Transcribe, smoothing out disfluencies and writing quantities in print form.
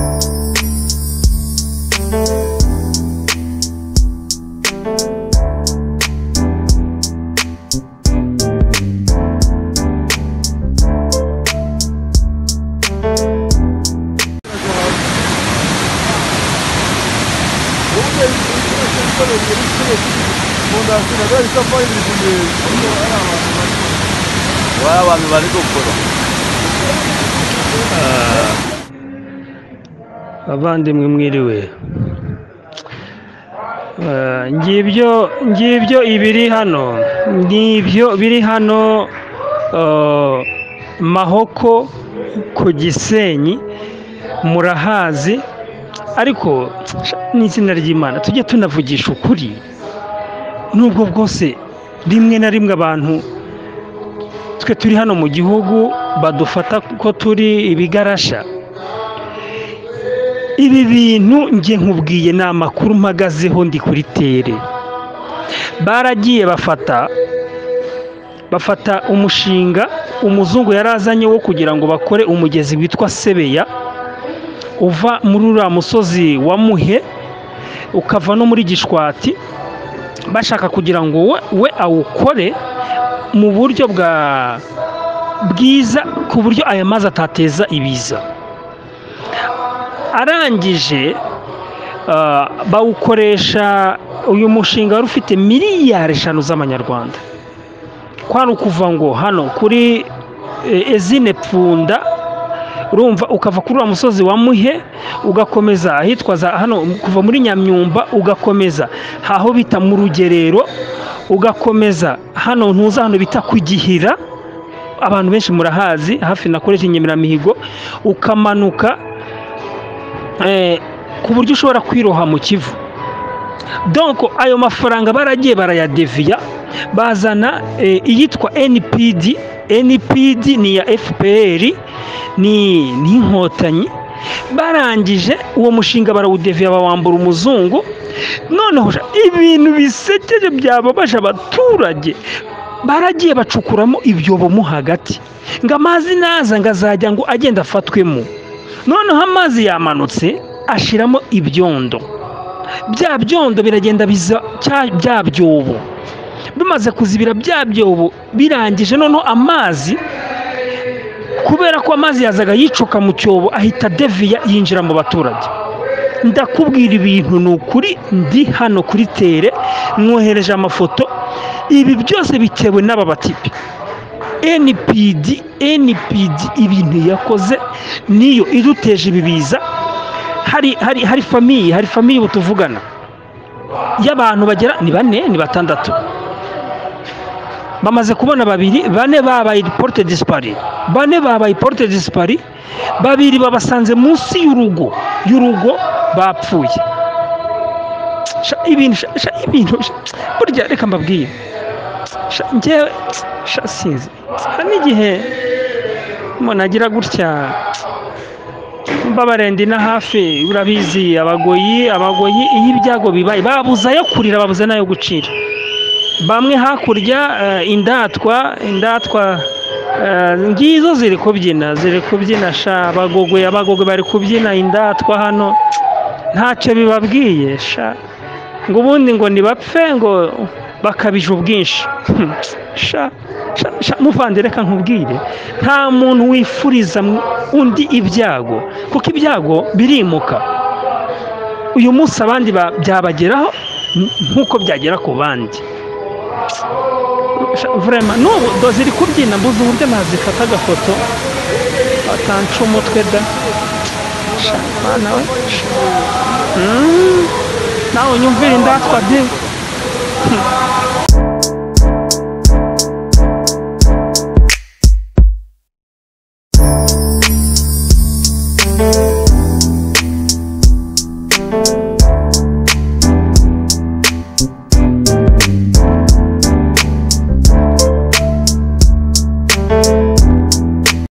abantu bari gukora abandimwe mwiriwe ngibyo ibiri hano nibyo biri hano Mahoko ku Gisenyi murahazi ariko n'izina ry'Imana tujye tunavugisha ukuri nubwo bwose rimwe na rimwe abantu twe turi hano mu gihugu badufata ko turi ibigarasha. Ibi bintu nge nkubwiye ni amakuru mpagazeho ndi kuri tere. Baragiye bafata umushinga umuzungu yarazanye wo kugira ngo bakore umugezi witwa Sebeya uva muri uriya musozi wa Muhe ukava no muri Gishwati, bashaka kugira ngo we awukore mu buryo bwiza ku buryo aya mazi atateza ibiza. Arangije bawukoresha uyu mushinga wari ufite miliyari 5 z'amanyarwanda. Kwari ukuva ngo hano kuri Ezine Pfunda urumva ukava kuri wa musozi wa Muhe ugakomeza ahitwaza hano kuva muri Nyamyumba ugakomeza haho bita mu Rugerero ugakomeza hano ntuza hano bita Kugihira abantu benshi murahazi hafi nakoresha Nyemeramihigo ukamanuka ku buryo ushobora kwiroha mu Kivu. Donc ayo mafaranga baragiye barayadeviya bazana iyitwa NPD ni ya FPR ni inkotanyi. Barangije uwo mushinga barawudeviya bawambura umuzungu. Noneho ibintu bisekeje byababaje abaturage baragiye bacukuramo ibyobo mo hagati ngo amazi naza ngazajya ngo agenda afatwemo. Noneho amazi yamanutse ashiramo ibyondo, bya byondo biragenda biza bya byobo. Bimaze kuzibira bya byobo birangije noneho amazi kubera ko amazi yazaga yicoka mu cyobo ahita deviya yinjira mu baturage. Ndakubwira ibintu nukuri ndi hano kuri tere mwohereje amafoto. Ibi byose bitewe n'aba batipi NPD ibintu yakoze niyo iduteje ibibiza. Hari famiye butuvugana y'abantu bagera ni 4 ni 6 bamaze kubona 2 4 babaye porte disparu, 4 babaye porte disparu, 2 babasanze munsi y'urugo bapfuye. Ibintu burya reka mbabwiye ngewe sinzi n'igihe umuntu agira gutya babarendi na hafi urabizi abagoyi iyo ibyago bibaye babuza yo kurira babuza nayo gucira. Bamwe hakurya indatwa ngizo ziri kubyina sha abagogwe bari kubyina indatwa hano ntacyo bibabwiye sha ngo ubundi ngo nibapfe ngo bakabije ubwinshi. Muvande reka nkubwire nta muntu wifuriza undi ibyago kuko ibyago birimuka. Uyu munsi abandi byabageraho nkuko byagera ku bandi. Vraiment n'ubu doziri kubyina mbuze uburyo nazifata agafoto atanca umutwe da bana we nawe nyumvira indatwa de